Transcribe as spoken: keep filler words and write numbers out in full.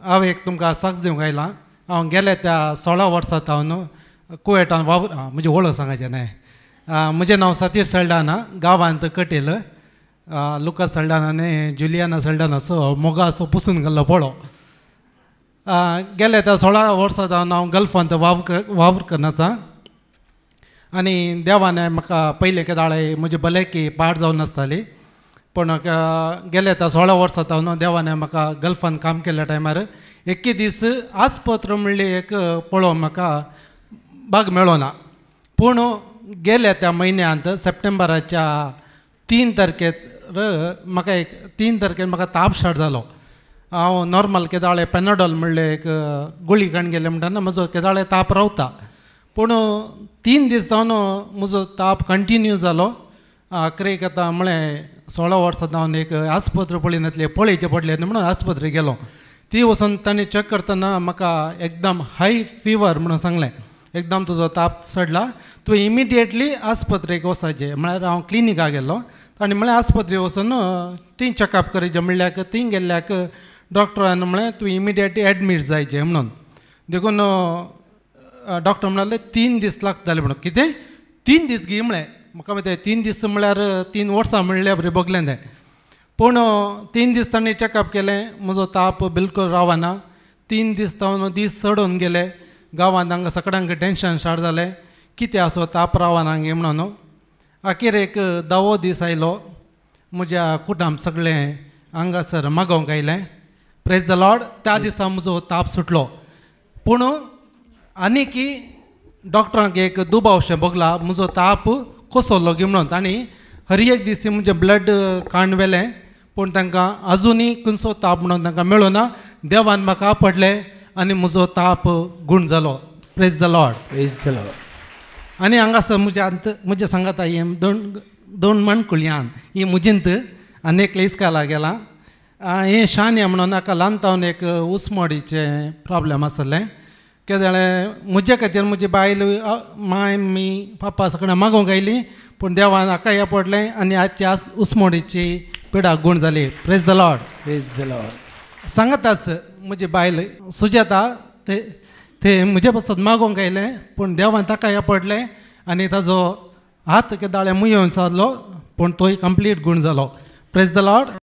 हांव एक तुमकां साक्ष दिवंक आयलां. हांव गेल्या त्या सोळा वर्सां हांव कुवेटान वावर म्हजें वळख सांगायचें न्हय. म्हजें नांव सतीश सल्डाना, गांवांत कटेल. लुकास सल्डाना आनी जुलियाना सल्डाना असो मोगा असो पुसून गेल्लो पळो. गेल्या त्या सोळा वर्सां हांव गल्फांत वावर वावर करन आसा. आनी देवान म्हाका पयले केदाळे म्हजी भलायकी पाड जावन नासताली. पूण गेल्या त्या सोळा वर्सां हांव देवान म्हाका गल्फान काम केल्ल्या टायमार एके दीस आसपत्र म्हणली एक पळोवंक म्हाका भाग मेळो ना. पूण गेल्या त्या म्हयन्यांत सप्टेंबराच्या तीन तारखेर म्हाका एक तीन तारखेर म्हाका ताप स्टार्ट जालो. हांव नॉर्मल केदाळे पेनाडॉल म्हणले एक गुळी काण गेले म्हणटना म्हजो केदाळे ताप रावता. पूण तीन दीस जावन म्हजो ताप कंटिन्यू जालो. आखरेक आतां म्हळें सोळा वर्सां हांव एक आस्पत्र पळयन येतले पळयचें पडलें म्हणून आस्पत्रेक गेलो. ती वचून तांणी चॅक करतना म्हाका एकदम हाय फिवर म्हणून सांगलें. एकदम तुजो ताप चडला, तूं इमिडिएटली आस्पत्रेक वचचें. म्हळ्यार हांव क्लिनिकाक गेल्लो. तांणी म्हळें आस्पत्रेक वचून थंय चॅकअप करचें म्हणल्याक थंय गेल्ल्याक डॉक्टरान म्हळें तूं इमिडिएटली एडमीट जायचें म्हणून. देखून डॉक्टर म्हणाले तीन दीस लागतले म्हणून. कितें तीन दीस गी म्हळें. म्हाका माहिती तीन दीस म्हणल्यार तीन वर्सां म्हणल्या बरें बगलें तें. पूण तीन दीस तांणी चॅकअप केलें, म्हजो ताप बिलकूल रावना. तीन दीस जावन दीस चडून गेले. गांवांत हांगा सगळ्यांक टेन्शन स्टार्ट जालें, कितें आसो ताप रावना हांगे म्हणून. आखीर एक दावो दीस आयलो. म्हज्या कुटुंब सगळें हांगासर मागोवंक आयलें. Praise the lord. त्या दिसा म्हजो ताप सुटलो. पूण आनीकी डॉक्टरांक एक दुबावशें बगला म्हजो ताप कोसरलो गी म्हणून. तांणी हर एक दीस म्हजें ब्लड काण व्हेलें. पूण तांकां आजुनूय खंयचो ताप म्हणून तांकां मेळूं ना. देवान म्हाका आपडलें आनी म्हजो ताप गूण जालो. Praise the lord. Praise the lord. आनी हांगासर म्हज्या अंत म्हजे सांगात हे दोन दोन मणकुळ्यान ही मुजिंत आनी एक इस्काला गेला. हें शान्या म्हणून हाका ल्हानतावन एक उसमोडीचें प्रॉब्लेम आसलें. केदाळे म्हजे खातीर म्हजी बायल माय मी पापा सगळें मागोवंक आयली. पूण देवान हाकाय पडलें आनी आजची आस उसमोडीची पिडा गूण जाली. Praise the lord. Praise the lord. सांगातास म्हजी बायल सुजाता ते ते म्हजे पासून मागोवंक आयलें. पूण देवान ताकाय पडलें आनी ताजो हात केदाळे मुयोवन जालो. पूण तोय कंप्लीट गूण जालो. Praise the Lord.